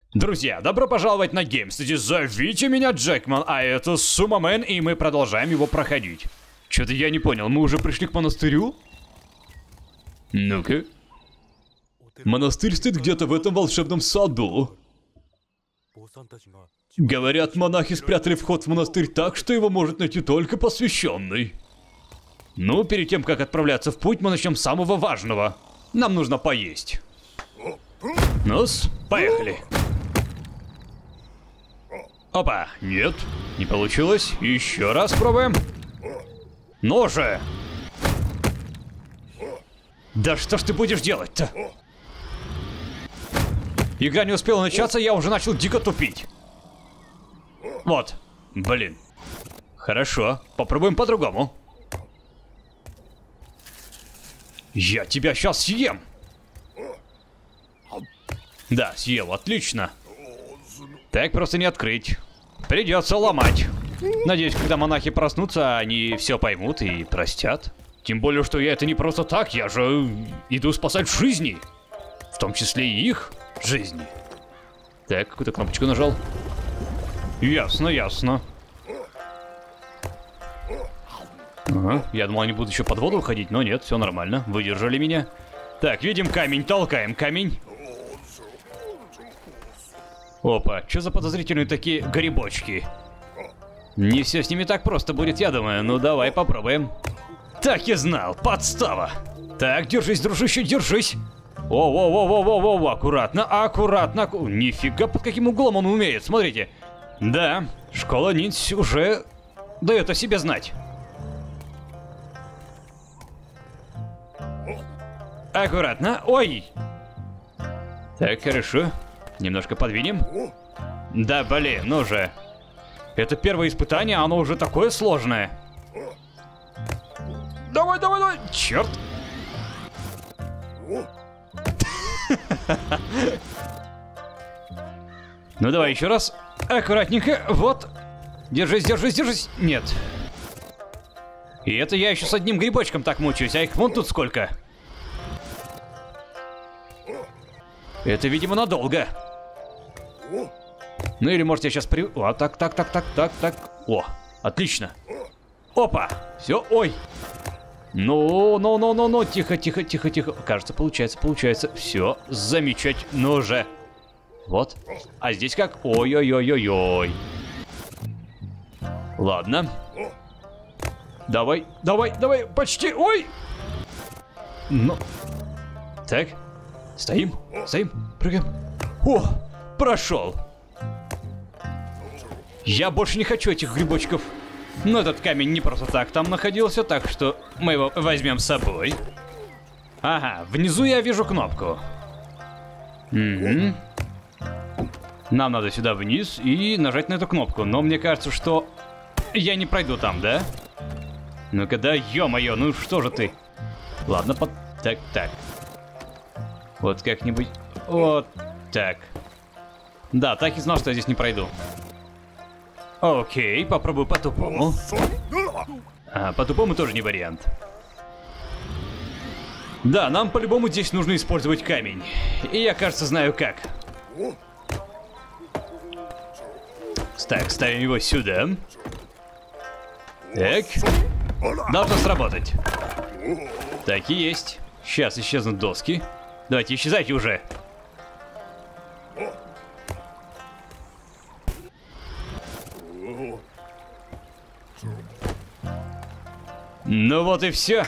Друзья, добро пожаловать на Геймстеди. Зовите меня Джекман, а это Сумамен, и мы продолжаем его проходить. Что-то я не понял, мы уже пришли к монастырю? Ну-ка. Монастырь стоит где-то в этом волшебном саду. Говорят, монахи спрятали вход в монастырь так, что его может найти только посвященный. Ну, перед тем, как отправляться в путь, мы начнем с самого важного. Нам нужно поесть. Ну-с, поехали. Опа, нет, не получилось. Еще раз пробуем. Ну же! Да что ж ты будешь делать-то? Игра не успела начаться, я уже начал дико тупить. Вот, блин. Хорошо, попробуем по-другому. Я тебя сейчас съем. Да, съел, отлично. Так просто не открыть. Придется ломать. Надеюсь, когда монахи проснутся, они все поймут и простят. Тем более, что я это не просто так, я же иду спасать жизни. В том числе и их жизни. Так, какую-то кнопочку нажал. Ясно, ясно. Ага, я думал, они будут еще под воду уходить, но нет, все нормально, выдержали меня. Так, видим камень, толкаем камень. Опа, что за подозрительные такие грибочки? Не все с ними так просто будет, я думаю. Ну, давай попробуем. Так и знал, подстава. Так, держись, дружище, держись. О, аккуратно, аккуратно. Нифига, под каким углом он умеет, смотрите. Да, школа ниндзя уже дает о себе знать. Аккуратно, ой. Так, хорошо. Немножко подвинем. Да, блин, ну же. Это первое испытание, оно уже такое сложное. Давай, давай, давай. Черт. Ну давай еще раз. Аккуратненько. Вот. Держись, держись, держись. Нет. И это я еще с одним грибочком так мучаюсь, а их вон тут сколько. Это, видимо, надолго. Ну или может я сейчас О, так. О, отлично. Опа, все, ой. Ну, тихо. Кажется, получается. Все, замечательно. Ну же. Вот. А здесь как? Ой. Ладно. Давай, почти, ой. Ну. Так. Стоим, прыгаем. О, прошел. Я больше не хочу этих грибочков. Но этот камень не просто так там находился, так что мы его возьмем с собой. Ага, внизу я вижу кнопку. Угу. Нам надо сюда вниз и нажать на эту кнопку. Но мне кажется, что я не пройду там, да? Ну-ка, да, ё-моё, ну что же ты? Ладно, так. Вот как-нибудь... Вот так. Да, так и знал, что я здесь не пройду. Окей, попробую по-тупому. А, по-тупому тоже не вариант. Да, нам по-любому здесь нужно использовать камень. И я, кажется, знаю как. Так, ставим его сюда. Так. Должно сработать. Так и есть. Сейчас исчезнут доски. Давайте, исчезайте уже. Ну вот и все.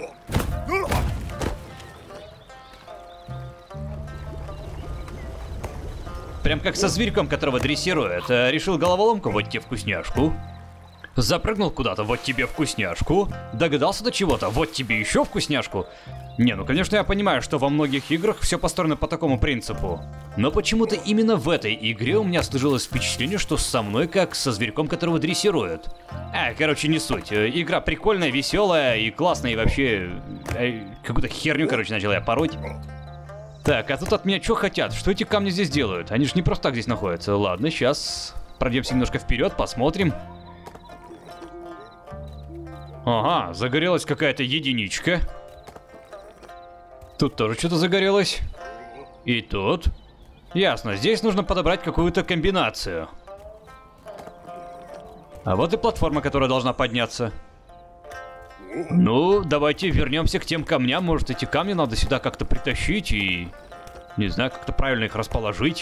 Прям как со зверьком, которого дрессируют. Решил головоломку, вот тебе вкусняшку. Запрыгнул куда-то, вот тебе вкусняшку. Догадался до чего-то, вот тебе еще вкусняшку. Не, ну конечно я понимаю, что во многих играх все построено по такому принципу. Но почему-то именно в этой игре у меня сложилось впечатление, что со мной как со зверьком, которого дрессируют. Короче, не суть. Игра прикольная, веселая и классная, и вообще... какую-то херню, короче, начал я пороть. Так, а тут от меня что хотят? Что эти камни здесь делают? Они же не просто так здесь находятся. Ладно, сейчас пройдемся немножко вперед, посмотрим. Ага, загорелась какая-то единичка. Тут тоже что-то загорелось. И тут. Ясно, здесь нужно подобрать какую-то комбинацию. А вот и платформа, которая должна подняться. Ну, давайте вернемся к тем камням. Может, эти камни надо сюда как-то притащить и... Не знаю, как-то правильно их расположить.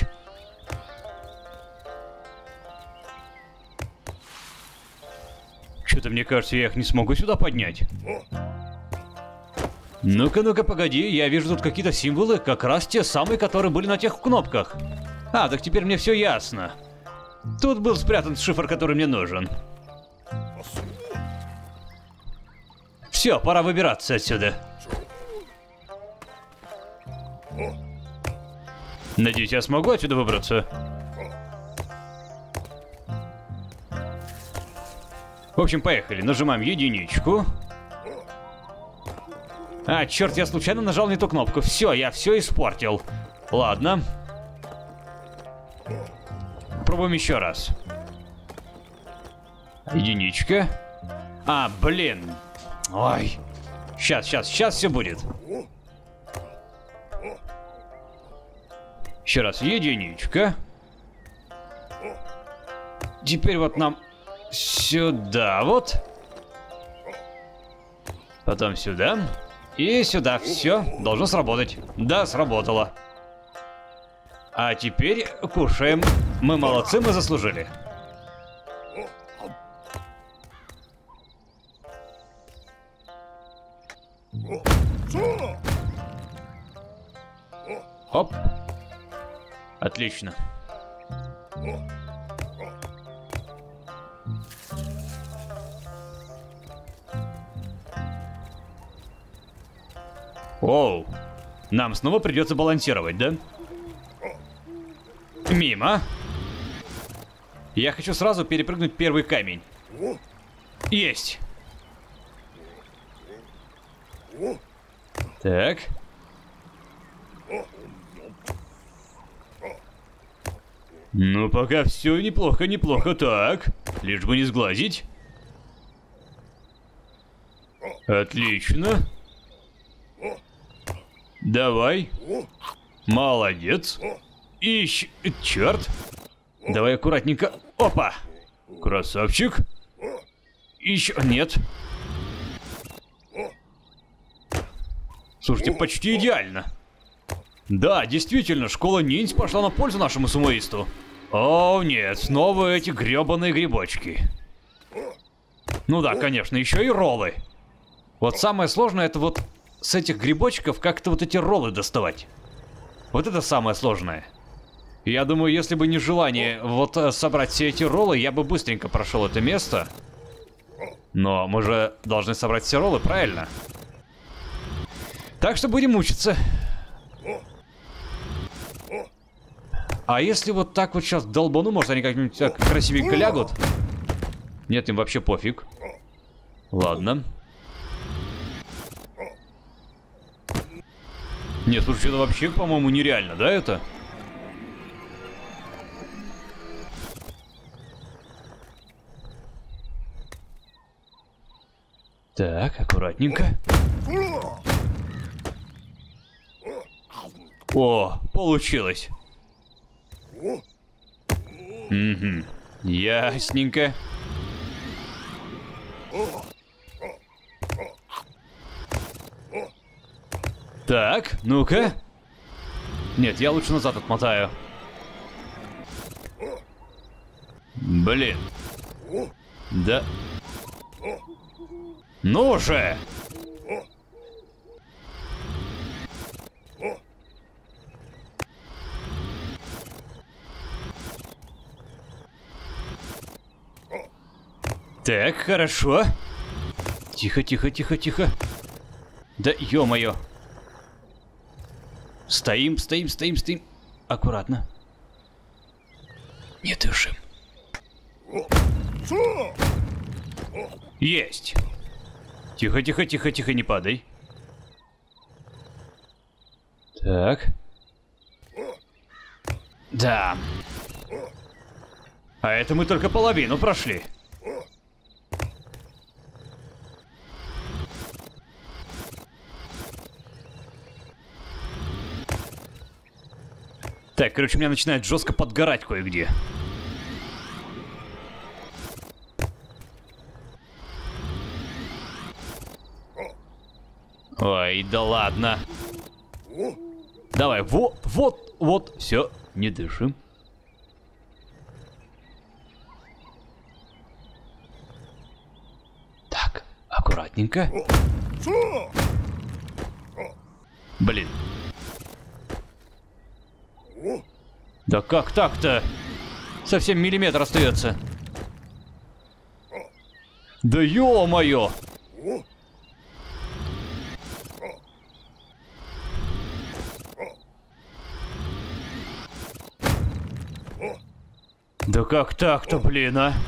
Что-то мне кажется, я их не смогу сюда поднять. Ну-ка, ну-ка, погоди, я вижу тут какие-то символы, как раз те самые, которые были на тех кнопках. А, так теперь мне все ясно. Тут был спрятан шифр, который мне нужен. Все, пора выбираться отсюда. Надеюсь, я смогу отсюда выбраться. В общем, поехали. Нажимаем единичку. А, черт, я случайно нажал не ту кнопку. Все, я все испортил. Ладно. Пробуем еще раз. Единичка. А, блин. Ой. Сейчас все будет. Еще раз, единичка. Теперь вот нам сюда вот. Потом сюда. И сюда. Все, должно сработать. Да, сработало. А теперь кушаем. Мы молодцы, мы заслужили. Оп. Отлично. Оу. Нам снова придется балансировать, да? Мимо. Я хочу сразу перепрыгнуть первый камень. Есть. Так. Ну, пока все неплохо, неплохо. Так. Лишь бы не сглазить. Отлично. Давай. Молодец. Ищ... Черт. Давай аккуратненько. Опа. Красавчик. Еще... Нет. Слушайте, почти идеально. Да, действительно, школа ниндзя пошла на пользу нашему сумоисту. О, нет, снова эти гребаные грибочки. Ну да, конечно, еще и роллы. Вот самое сложное, это вот с этих грибочков как-то вот эти роллы доставать. Вот это самое сложное. Я думаю, если бы не желание вот собрать все эти роллы, я бы быстренько прошел это место. Но мы же должны собрать все роллы, правильно? Так что будем мучиться. А если вот так вот сейчас долбану, может они как-нибудь так красивенько лягут? Нет, им вообще пофиг. Ладно. Нет, слушай, это вообще, по-моему, нереально, да, это? Так, аккуратненько. О, получилось. Угу, ясненько. Так, ну-ка. Нет, я лучше назад отмотаю. Блин. Да. Ну же! Так, хорошо. Тихо, тихо, тихо, тихо. Да ё-моё. Стоим, стоим, стоим, стоим. Аккуратно. Не дышим. Есть. Тихо, тихо, тихо, тихо, не падай. Так. Да. А это мы только половину прошли. Так, короче, у меня начинает жестко подгорать кое-где. Ой, да ладно. Давай, вот, все, не дышим. Так, аккуратненько. Блин. Да как так-то? Совсем миллиметр остается. Да ё-моё! Да как так-то, блин, а?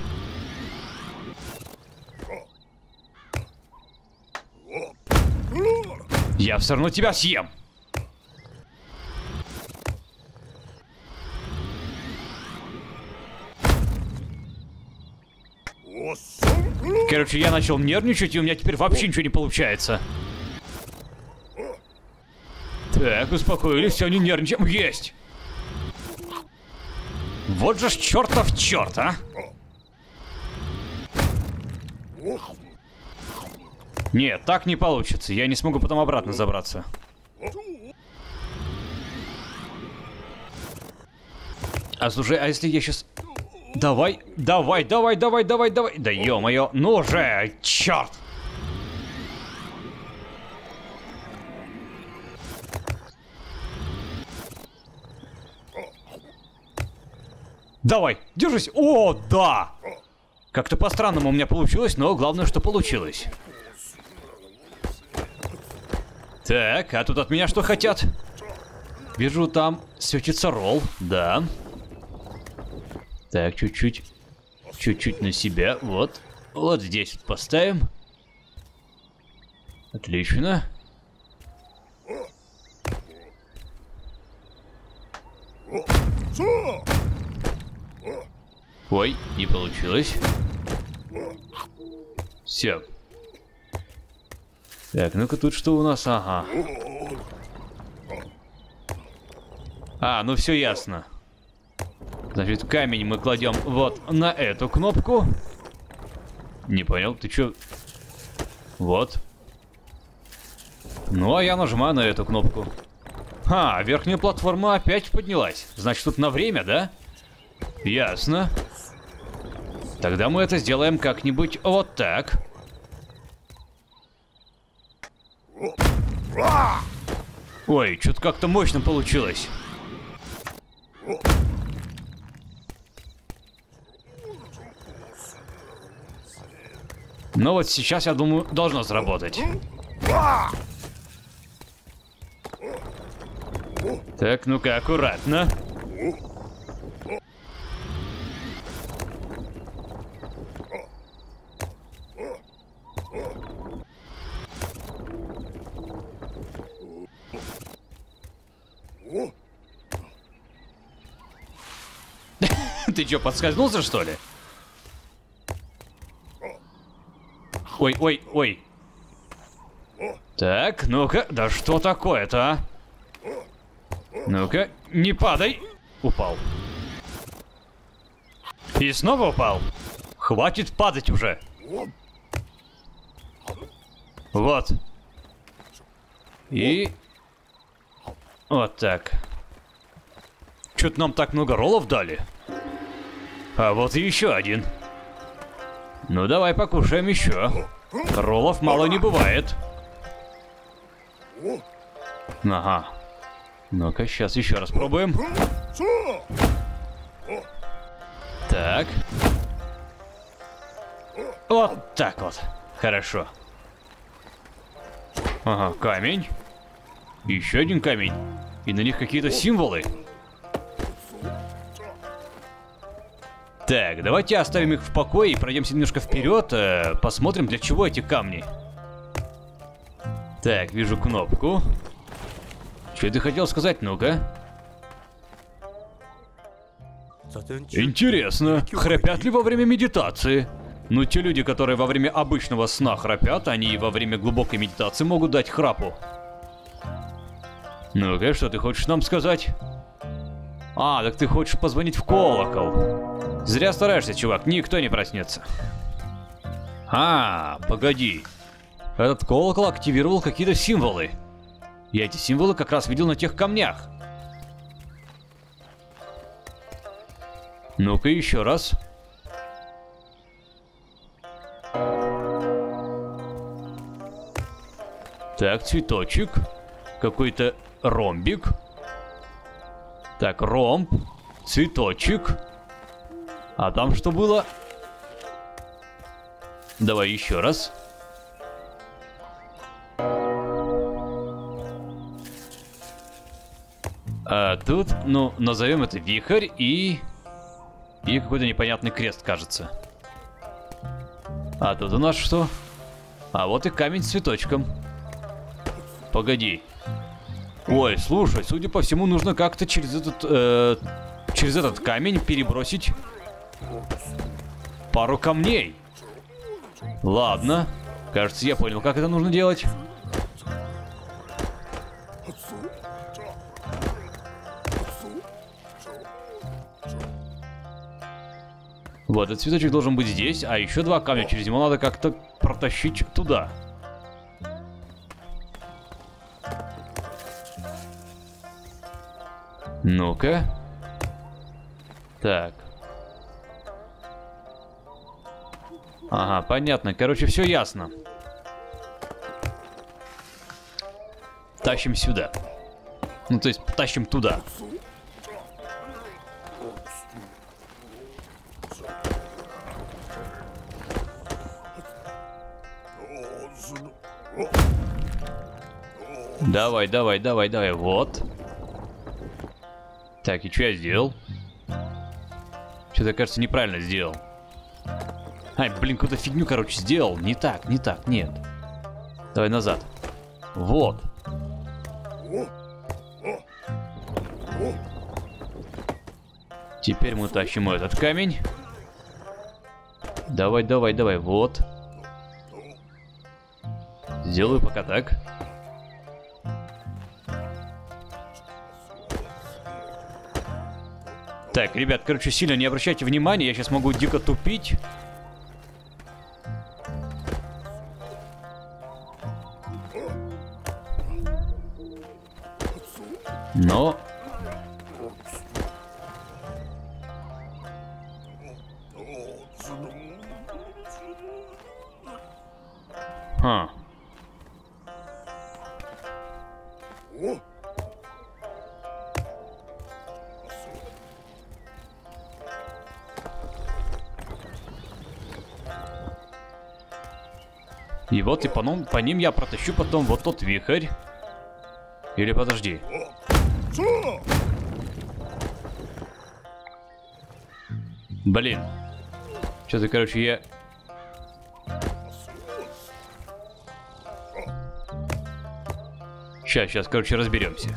Я все равно тебя съем. Короче, я начал нервничать, и у меня теперь вообще ничего не получается. Так, успокоились, все, не нервничаем. Есть! Вот же ж чертов черт, а! Нет, так не получится. Я не смогу потом обратно забраться. А слушай, а если я сейчас... Давай. Да ё-моё, ну же, черт! Давай, держись. О, да! Как-то по-странному у меня получилось, но главное, что получилось. Так, а тут от меня что хотят? Вижу, там светится ролл, да. Так, чуть-чуть на себя, вот. Вот здесь вот поставим. Отлично. Ой, не получилось. Все. Так, ну-ка тут что у нас? Ага. А, ну все ясно. Значит, камень мы кладем вот на эту кнопку. Не понял, ты чё? Вот. Ну, а я нажимаю на эту кнопку. А, верхняя платформа опять поднялась. Значит, тут на время, да? Ясно. Тогда мы это сделаем как-нибудь вот так. Ой, что-то как-то мощно получилось. Ну вот сейчас, я думаю, должно сработать. Так, ну-ка, аккуратно. Ты чё, подскользнулся, что ли? Ой. Так, ну-ка, да что такое-то, а? Ну-ка, не падай. Упал. И снова упал. Хватит падать уже. Вот. И... вот так. Чё-то нам так много роллов дали. А вот и еще один. Ну давай покушаем еще. Роллов мало не бывает. Ага. Ну-ка, сейчас еще раз пробуем. Так. Вот так вот. Хорошо. Ага, камень. Еще один камень. И на них какие-то символы. Так, давайте оставим их в покое и пройдемся немножко вперед. Посмотрим, для чего эти камни. Так, вижу кнопку. Что ты хотел сказать, ну-ка? Интересно, храпят ли во время медитации? Ну, те люди, которые во время обычного сна храпят, они и во время глубокой медитации могут дать храпу. Ну-ка, что ты хочешь нам сказать? А, так ты хочешь позвонить в колокол. Зря стараешься, чувак, никто не проснется. А, погоди. Этот колокол активировал какие-то символы. Я эти символы как раз видел на тех камнях. Ну-ка еще раз. Так, цветочек. Какой-то ромбик. Так, ромб. Цветочек. А там что было? Давай еще раз. А тут, ну, назовем это вихрь и какой-то непонятный крест, кажется. А тут у нас что? А вот и камень с цветочком. Погоди. Ой, слушай, судя по всему, нужно как-то через этот камень перебросить пару камней. Ладно. Кажется, я понял, как это нужно делать. Вот, этот цветочек должен быть здесь, а еще два камня. Через него надо как-то протащить туда. Ну-ка. Так. Ага, понятно. Короче, все ясно. Тащим сюда. Ну, то есть, тащим туда. Давай, давай, давай, давай. Вот. Так, и что я сделал? Что-то, кажется, неправильно сделал. Ай, блин, какую-то фигню, короче, сделал. Не так, нет. Давай назад. Вот. Теперь мы тащим этот камень. Давай, давай, давай, вот. Сделаю пока так. Так, ребят, короче, сильно не обращайте внимания, я сейчас могу дико тупить. Но... Ха. И вот и по ним я протащу потом вот тот вихрь. Или подожди. Блин. Что-то, короче, я... Сейчас, короче, разберемся.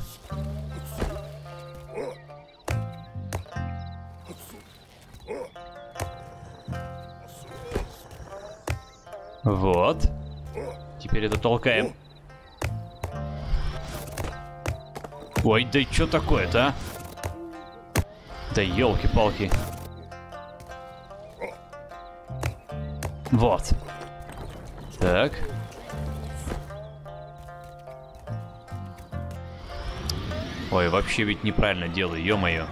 Вот. Теперь это толкаем. Ой, да и что такое-то, а? Да елки-палки. Вот. Так. Ой, вообще ведь неправильно делаю, ё-моё.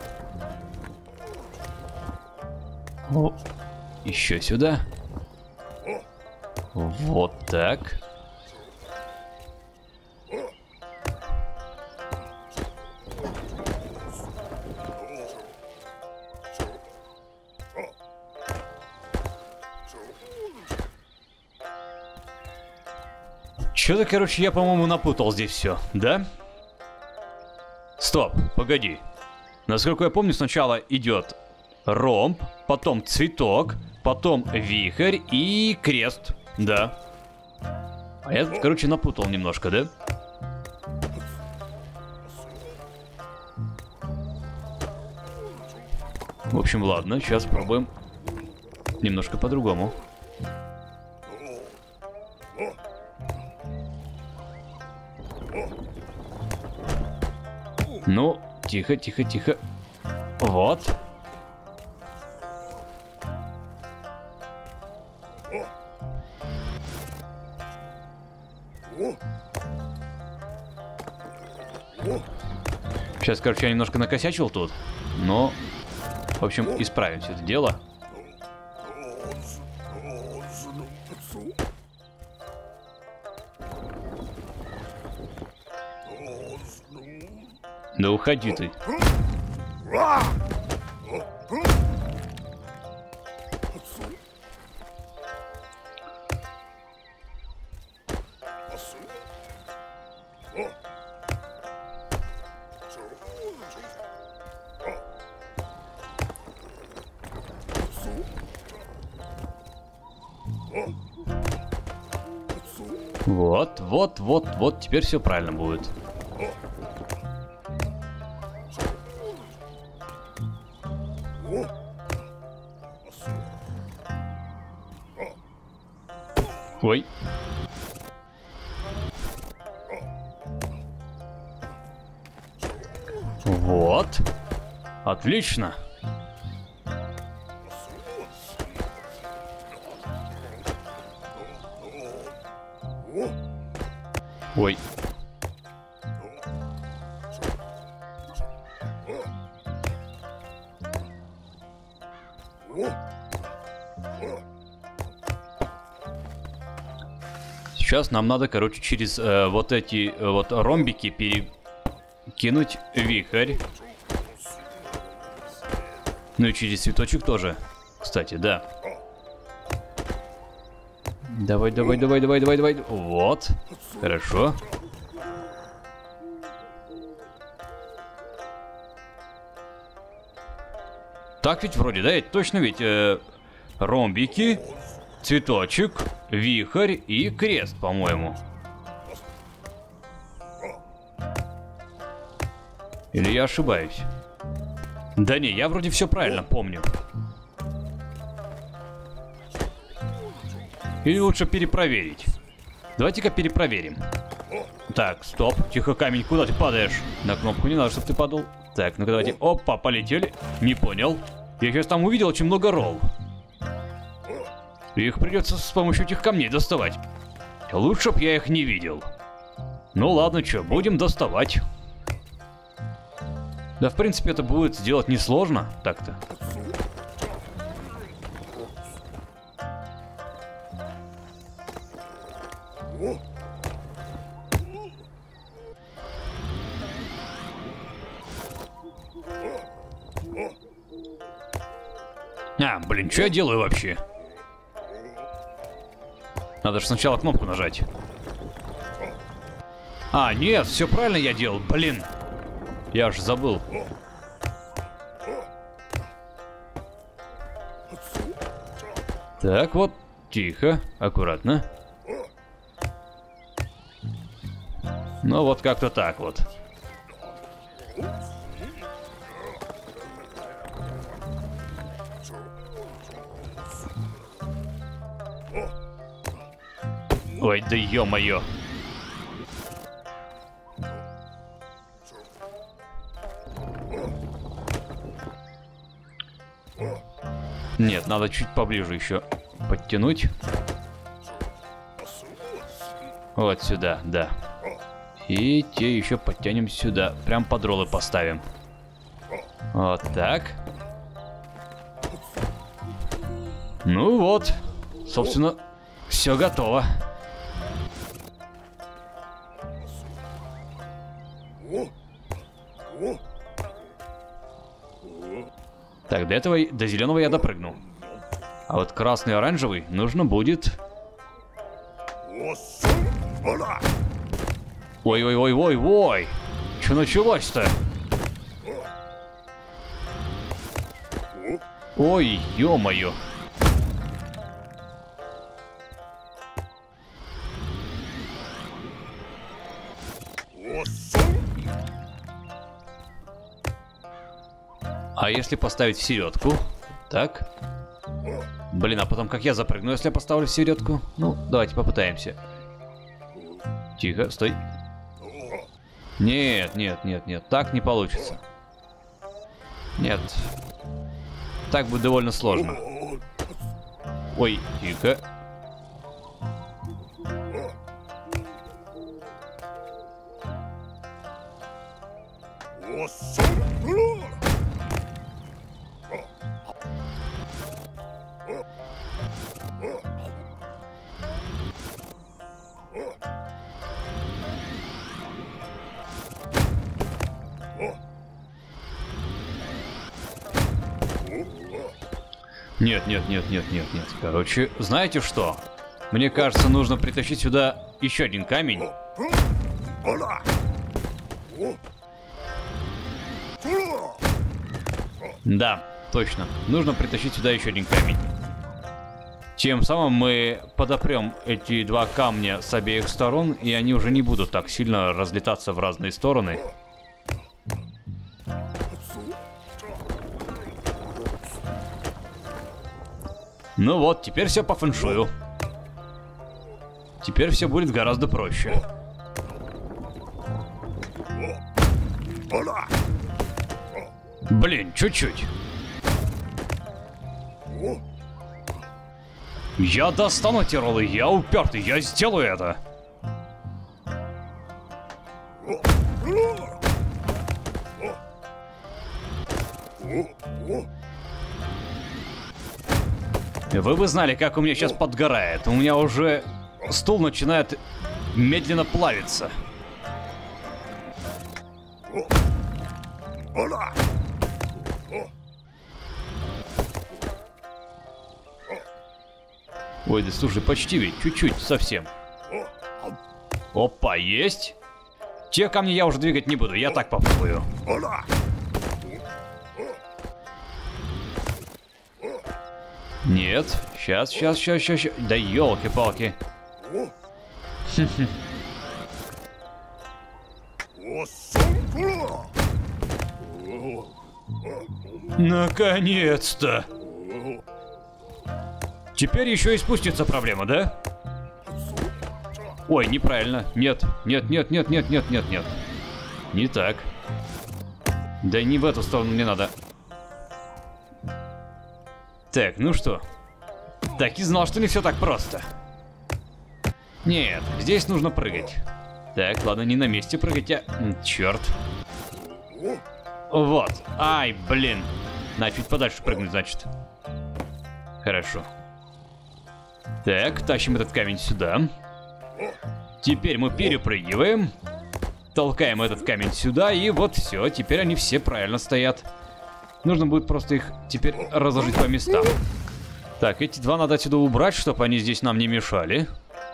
О, еще сюда. Вот так. Что-то, короче, я, по-моему, напутал здесь все, да? Стоп, погоди. Насколько я помню, сначала идет ромб, потом цветок, потом вихрь и крест, да. А я, короче, напутал немножко, да? В общем, ладно, сейчас пробуем немножко по-другому. Ну, тихо, тихо, тихо. Вот. Сейчас, короче, я немножко накосячил тут, но, в общем, исправим все это дело. Да уходи ты. Вот, теперь все правильно будет. Ой. Вот. Отлично. Ой. Сейчас нам надо, короче, через вот эти вот ромбики перекинуть вихрь. Ну и через цветочек тоже, кстати, да. Давай. Вот. Хорошо. Так ведь вроде, да? Это точно ведь ромбики, цветочек, вихрь и крест, по-моему. Или я ошибаюсь? Да не, я вроде все правильно помню. Или лучше перепроверить? Давайте-ка перепроверим. Так, стоп. Тихо, камень, куда ты падаешь? На кнопку не надо, чтобы ты падал. Так, ну-ка давайте. Опа, полетели. Не понял. Я сейчас там увидел очень много ролл. Их придется с помощью этих камней доставать. Лучше б я их не видел. Ну ладно, что, будем доставать. Да, в принципе, это будет сделать несложно. Так-то. А, блин, что я делаю вообще? Надо же сначала кнопку нажать. А, нет, все правильно я делал, блин. Я аж забыл. Так, вот, тихо, аккуратно. Ну вот как-то так вот. Ой, да ё-моё. Нет, надо чуть поближе еще подтянуть. Вот сюда, да. И те еще подтянем сюда. Прям под роллы поставим. Вот так. Ну вот. Собственно, все готово. Так, до этого, до зеленого я допрыгнул. А вот красный и оранжевый нужно будет... Ой-ой-ой-ой-ой! Что началось-то? Ой, ё-моё! А если поставить в середку? Так. Блин, а потом как я запрыгну, если я поставлю в середку? Ну, давайте попытаемся. Тихо, стой. Нет, нет, нет, нет, так не получится. Нет. Так будет довольно сложно. Ой, тихо. Нет, нет, нет, нет, нет, нет. Короче, знаете что? Мне кажется, нужно притащить сюда еще один камень. Да, точно. Нужно притащить сюда еще один камень. Тем самым мы подопрем эти два камня с обеих сторон, и они уже не будут так сильно разлетаться в разные стороны. Ну вот, теперь все по фэншую. Теперь все будет гораздо проще. Блин, чуть-чуть. Я достану эти роллы, я упертый, я сделаю это. Вы бы знали, как у меня сейчас подгорает. У меня уже стул начинает медленно плавиться. Ой, да слушай, почти ведь, чуть-чуть, совсем. Опа, есть. Те камни я уже двигать не буду, я так попробую. Нет, сейчас. Да елки-палки. Наконец-то! Теперь еще и спустится проблема, да? Ой, неправильно. Нет. Не так. Да не в эту сторону мне надо. Так, ну что? Так и знал, что не все так просто. Нет, здесь нужно прыгать. Так, ладно, не на месте прыгать, а... Черт. Вот. Ай, блин. Надо чуть подальше прыгнуть, значит. Хорошо. Так, тащим этот камень сюда. Теперь мы перепрыгиваем. Толкаем этот камень сюда, и вот все. Теперь они все правильно стоят. Нужно будет просто их теперь разложить по местам. Так, эти два надо отсюда убрать, чтобы они здесь нам не мешали.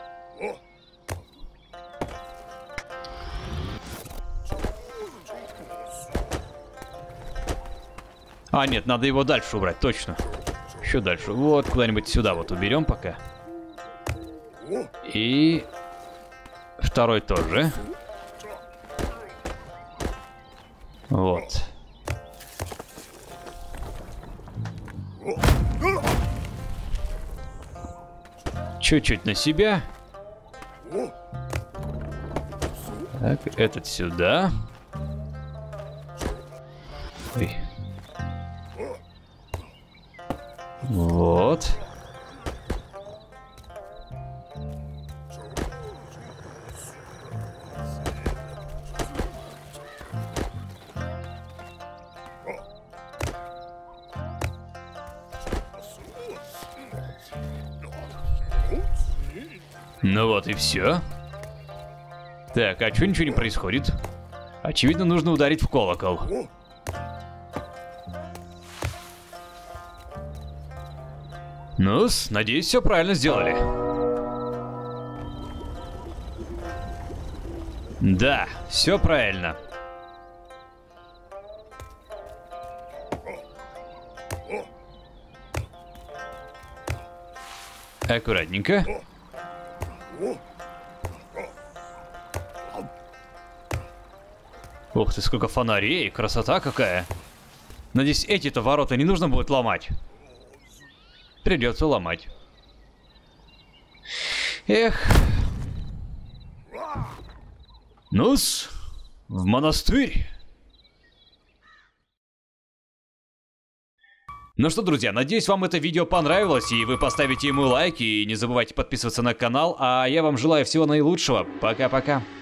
А, нет, надо его дальше убрать, точно. Еще дальше. Вот, куда-нибудь сюда вот уберем пока. И... второй тоже. Вот. Чуть-чуть на себя. Так, этот сюда. Ой. Вот. Ну вот и все. Так, а что ничего не происходит? Очевидно, нужно ударить в колокол. Ну-с, надеюсь, все правильно сделали. Да, все правильно. Аккуратненько. Ух ты, сколько фонарей, красота какая. Надеюсь, эти-то ворота не нужно будет ломать. Придется ломать. Эх. Ну-с, в монастырь. Ну что, друзья, надеюсь, вам это видео понравилось, и вы поставите ему лайк, и не забывайте подписываться на канал, а я вам желаю всего наилучшего. Пока-пока.